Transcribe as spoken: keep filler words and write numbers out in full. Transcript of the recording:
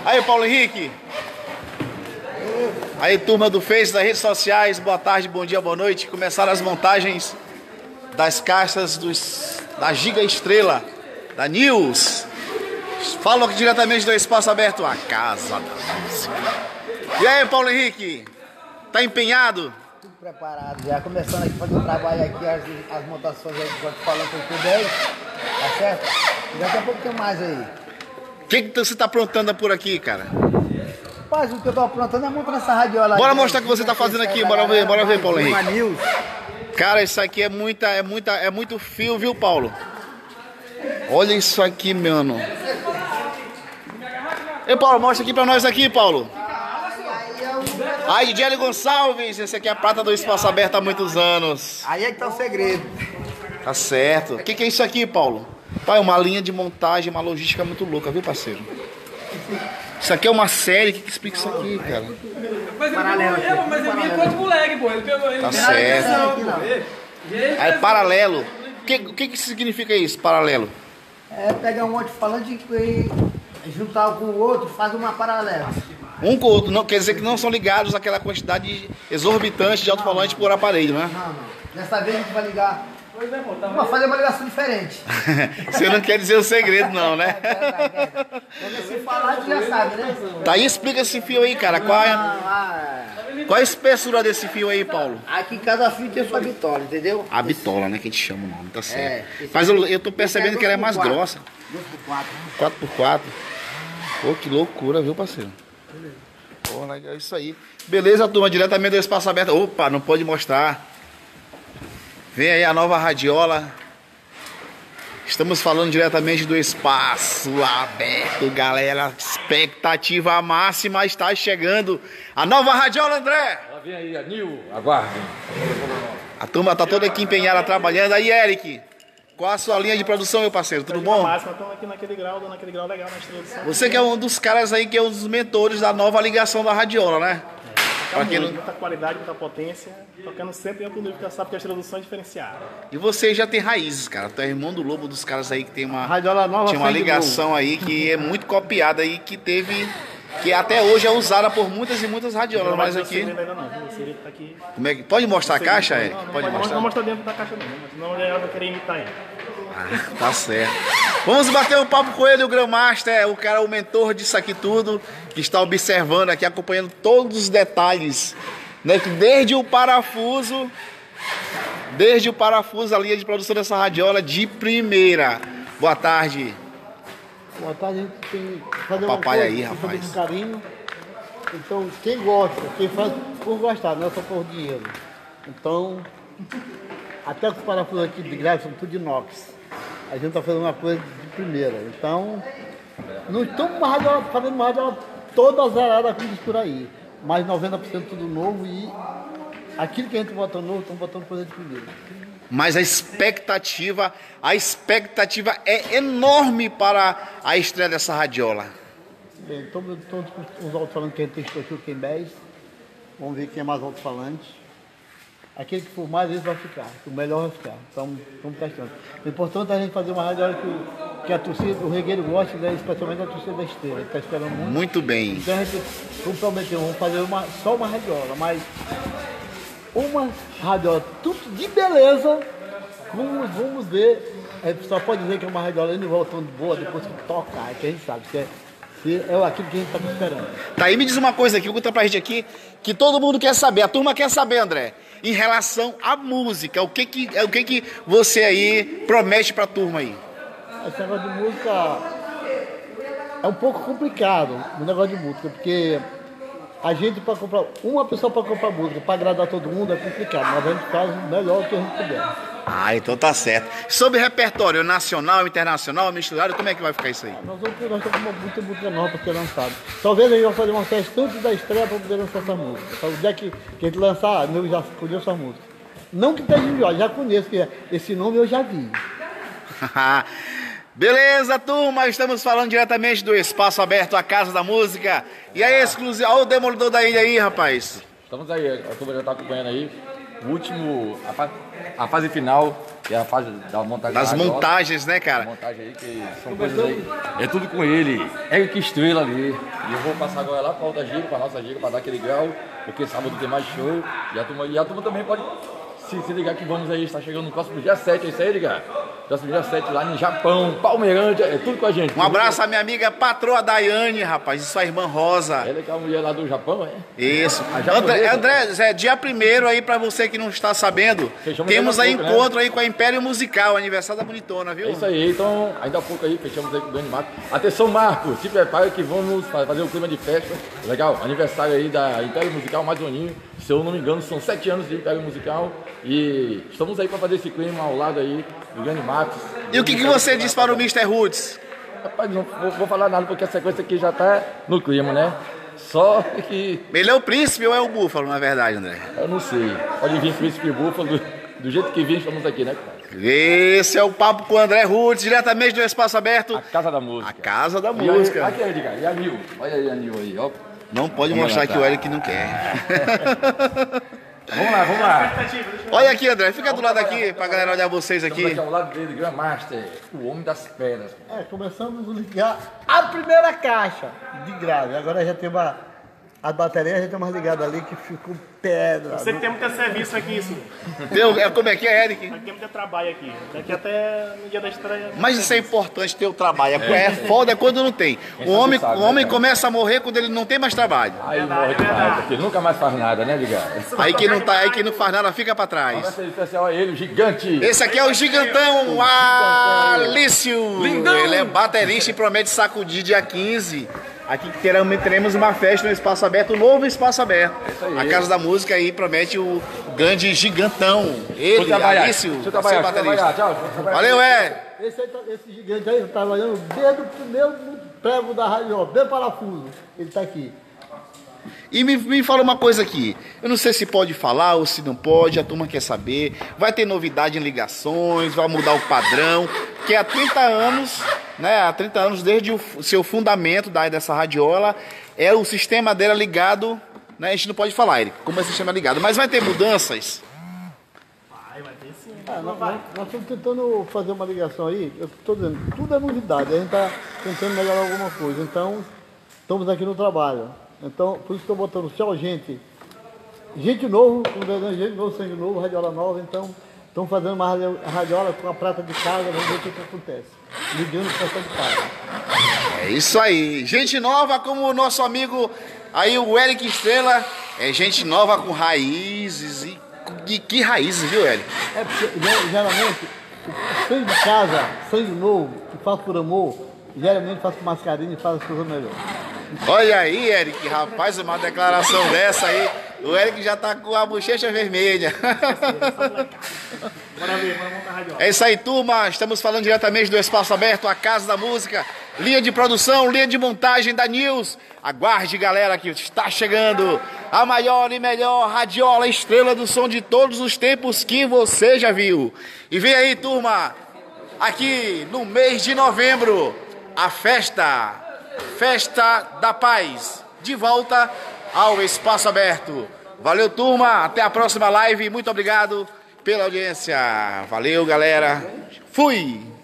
Aí, Paulo Henrique. Aí, turma do Face, das redes sociais, boa tarde, bom dia, boa noite. Começaram as montagens das caixas dos, da Giga Estrela, da News. Falo aqui diretamente do Espaço Aberto, a Casa da Música. E aí, Paulo Henrique? Tá empenhado? Tudo preparado, já começando aqui a fazer o trabalho aqui, as, as montações aí que eu tô falando com o dez, tá certo? E daqui a pouco tem mais aí. O que, que você tá aprontando por aqui, cara? Rapaz, o que eu tô aprontando é montando essa radiola. Bora aqui, mostrar o que você tá fazendo aqui, bora ver, bora ver, Paulo Henrique. News. Cara, isso aqui é muita, é muita, é muito fio, viu, Paulo? Olha isso aqui, mano. Ei, Paulo, mostra aqui pra nós aqui, Paulo. Aí, D J Gonçalves, esse aqui é a prata do Espaço Aberto há muitos anos. Aí é que tá o segredo. Tá certo. O que, que é isso aqui, Paulo? Pai, uma linha de montagem, uma logística muito louca, viu, parceiro? Isso aqui é uma série, o que, que explica isso aqui, cara? Mas ele paralelo, pegou, mas ele vinha com outro moleque, pô. Ele pegou, ele tá não certo. Atenção, aí, paralelo. O que, que, que significa isso, paralelo? É pegar um alto-falante e juntar com o outro, faz uma paralela. Um com o outro, não, quer dizer que não são ligados àquela quantidade exorbitante de alto-falante por aparelho, né? Não, não. Dessa vez a gente vai ligar. Vamos fazer uma ligação diferente. Você não quer dizer o segredo, não, né? Se falar, tu já sabe, né? Tá aí, explica esse fio aí, cara. Qual é, qual a espessura desse fio aí, Paulo? Aqui cada fio tem sua bitola, entendeu? A bitola, né? Que a gente chama o nome, tá certo. É, mas eu, eu tô percebendo que ela é mais grossa. dois por quatro. quatro por quatro. Pô, que loucura, viu, parceiro? Pô, é isso aí. Beleza, turma, diretamente do Espaço Aberto. Opa, não pode mostrar. Vem aí a nova radiola. Estamos falando diretamente do Espaço Aberto, galera. Expectativa máxima está chegando. A nova radiola, André. Ela vem aí, a Nil, aguardem. A turma tá toda aqui empenhada trabalhando. Aí, Eric, qual a sua linha de produção, meu parceiro? Tudo bom? Máxima, estamos aqui naquele grau, dando aquele grau legal na introdução. Você que é um dos caras aí, que é um dos mentores da nova ligação da radiola, né? É, muito, não... Muita qualidade, muita potência, tocando sempre em outro nível, porque sabe que a introdução é diferenciada. E você já tem raízes, cara. Tu é irmão do Lobo, dos caras aí que tem uma, radiola nova, tinha uma ligação aí que é muito copiada aí, que teve, que até hoje é usada por muitas e muitas radiolas, não mas aqui... Ainda não, você tá aqui... Como é que... Pode mostrar a caixa, Eric? Não, não, pode não, mostrar? Não mostra dentro da caixa não, mas senão ela vai querer imitar ele. Ah, tá certo. Vamos bater um papo com ele, o Grandmaster, o cara, o mentor disso aqui tudo, que está observando aqui, acompanhando todos os detalhes, né? Que desde o parafuso, desde o parafuso, a linha de produção dessa radiola de primeira. Boa tarde. Boa tarde, a gente tem que fazer uma Papai coisa, aí, tem que fazer rapaz. com carinho. Então, quem gosta, quem faz por gostar, não é só por dinheiro. Então, até os parafusos aqui de greve são tudo de inox. A gente está fazendo uma coisa de primeira. Então, não estamos fazendo uma radiola toda zerada com por aí. Mas noventa por cento tudo novo e aquilo que a gente botou novo, estamos botando coisa de primeira. Mas a expectativa, a expectativa é enorme para a estreia dessa radiola. Bem, todos os alto-falantes que a gente testou aqui, o Ken dez. Vamos ver quem é mais alto-falante. Aquele que for mais vezes vai ficar, o melhor vai ficar. Então, estamos testando. O importante é a gente fazer uma radiola que, que a torcida, o regueiro gosta, né, especialmente a torcida da Estrela. Está esperando muito. Muito bem. Então a gente comprometeu, vamos fazer uma, só uma radiola, mas uma radiola tudo de beleza. Vamos, vamos ver. A gente só pode dizer que é uma radiola indo e voltando boa depois que tocar, é que a gente sabe que é. É aquilo que a gente está esperando. Tá, aí me diz uma coisa aqui, conta pra gente aqui, que todo mundo quer saber, a turma quer saber, André, em relação à música, o que que, o que, que você aí promete pra turma aí? Esse negócio de música é um pouco complicado, o negócio de música, porque a gente para comprar, uma pessoa para comprar música, para agradar todo mundo é complicado, mas a gente faz o melhor que a gente puder. Ah, então tá certo. Sobre repertório nacional, internacional, misturado, como é que vai ficar isso aí? Nós vamos nós estamos com muita música nova para ser lançada. Talvez a gente vai fazer uma festa antes da estreia para poder lançar essa música. Para o dia que, que a gente lançar, eu já conheço essa música. Não que esteja melhor, já conheço, que esse nome eu já vi. Beleza, turma, estamos falando diretamente do Espaço Aberto, a Casa da Música. E aí, exclusivo, olha o Demolidor da Ilha aí, rapaz. Estamos aí, a turma já está acompanhando aí. o último, a, fa a fase final, que é a fase da montagem. Das da montagens, né, cara? Montagem aí, que são coisas aí. É tudo com ele. É que estrela ali. E eu vou passar agora lá pra outra gira, pra nossa gira, pra dar aquele grau, porque sábado tem mais show. E a turma, e a turma também pode se, se ligar que vamos aí, está chegando no próximo dia sete, é isso aí, ligar? Próximo dia sete lá no Japão, Palmeirândia, é tudo com a gente. Um abraço à minha amiga patroa Daiane, rapaz, e sua irmã Rosa. Ela que é a mulher lá do Japão, é? Isso. André, André, Zé, dia primeiro aí, pra você que não está sabendo, fechamos temos aí pouco, encontro, né? Aí com a Império Musical, aniversário da Bonitona, viu? É isso aí, então, ainda há pouco aí, fechamos aí com o Dani Marcos. Atenção, Marcos, se prepara que vamos fazer um clima de festa. Legal, aniversário aí da Império Musical, mais um aninho. Se eu não me engano, são sete anos de Império Musical. E estamos aí pra fazer esse clima ao lado aí do Dani Marcos. E o que, que você diz para o mister Roots? Rapaz, não vou, vou falar nada porque a sequência aqui já tá no clima, né? Só que... Ele é o príncipe ou é o búfalo, na verdade, André? Eu não sei. Pode vir príncipe e búfalo, do, do jeito que vim, estamos aqui, né? Esse é o papo com o André Roots, diretamente do Espaço Aberto. A Casa da Música. A Casa da e Música. Aí, aqui, Edgar, e a Nil? Olha aí a Nil aí, ó. Não pode vamos mostrar que o Eric não quer. Vamos lá, vamos lá. Olha aqui, André, fica do lado aqui pra galera olhar vocês aqui. Estamos aqui ao lado dele, Grandmaster, o homem das pedras. É, começamos a ligar a primeira caixa de grave. Agora já tem uma... A bateria já tem umas ligadas ali que ficou pedra. Você tem muito serviço aqui, isso. Deu, como é que é, Eric? Aqui tem muito trabalho aqui. Daqui até no dia da estreia. Mas isso é importante ter o trabalho. É, é foda é quando não tem. O homem, o homem começa a morrer quando ele não tem mais trabalho. Aí morre demais, porque nunca mais faz nada, né, Ligar? Aí quem não, tá, aí quem não faz nada fica pra trás. Esse especial é ele, o gigante. Esse aqui é o gigantão Alício. Lindão. Ele é baterista e promete sacudir dia quinze. Aqui teremos, teremos uma festa no Espaço Aberto, um novo Espaço Aberto. É a Casa da Música aí promete o grande gigantão. Ele, Alício, deixa eu trabalhar, deixa eu trabalhar. Tchau, valeu, é. Esse, aí, esse gigante aí tá trabalhando desde o primeiro prego da rádio, bem parafuso. Ele tá aqui. E me, me fala uma coisa aqui, eu não sei se pode falar ou se não pode, a turma quer saber, vai ter novidade em ligações, vai mudar o padrão, que há trinta anos, né, há trinta anos desde o seu fundamento da, dessa radiola, é o sistema dela ligado, né, a gente não pode falar, Eric, como é o sistema ligado, mas vai ter mudanças? Vai, vai ter sim. Ah, nós, nós, nós estamos tentando fazer uma ligação aí, eu estou dizendo, tudo é novidade, a gente está tentando melhorar alguma coisa, então estamos aqui no trabalho. Então, por isso que estou botando tchau, gente. Gente novo, gente novo, sangue novo, radiola nova. Então, estão fazendo uma radiola com a prata de casa, vamos ver o que, que acontece. Ligando para prata de casa. É isso aí. Gente nova como o nosso amigo aí, o Eric Estrela. É gente nova com raízes. E, e que raízes, viu, Eric? É porque, geralmente, o sangue de casa, sangue novo, que faz por amor, geralmente faz com mascarinha e faz as coisas melhor. Olha aí, Eric, rapaz, uma declaração dessa aí, o Eric já tá com a bochecha vermelha. Bora ver, vamos montar a radiola. É isso aí, turma, estamos falando diretamente do Espaço Aberto, a Casa da Música, linha de produção, linha de montagem da News. Aguarde, galera, que está chegando a maior e melhor radiola estrela do som de todos os tempos que você já viu. E vem aí, turma, aqui no mês de novembro, a festa... Festa da Paz, de volta ao Espaço Aberto. Valeu, turma, até a próxima live, muito obrigado pela audiência. Valeu, galera, fui!